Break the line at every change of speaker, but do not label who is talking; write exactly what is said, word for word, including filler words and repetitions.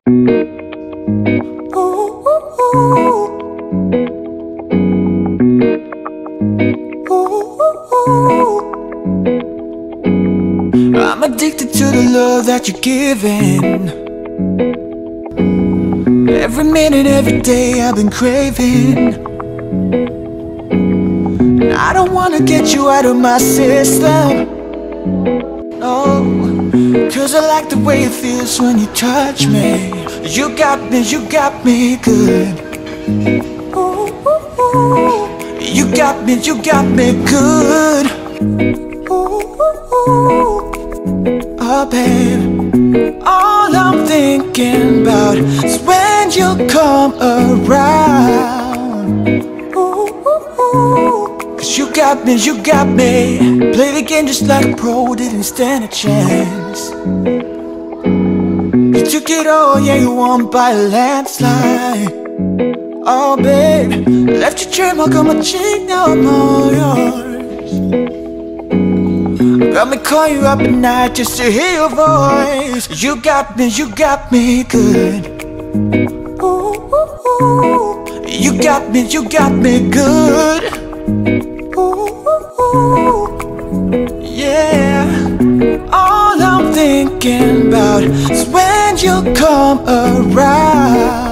Ooh, ooh, ooh. Ooh, ooh. I'm addicted to the love that you're giving. Every minute, every day I've been craving. I don't wanna get you out of my system, no, cause I like the way it feels when you touch me. You got me, you got me good. Ooh, ooh, ooh. You got me, you got me good. Ooh, ooh, ooh. Oh babe, all I'm thinking about is when you come around. Ooh, ooh, ooh. Cause you got me, you got me. Play the game just like a pro, didn't stand a chance. You took it all, yeah, you won by a landslide. Oh babe, left your trademark on my cheek, now I'm all yours. Got me calling you up at night just to hear your voice. You got me, you got me good. Ooh, ooh, ooh. You got me, you got me good. Ooh, ooh, ooh. Yeah. All I'm thinking about is when you come around.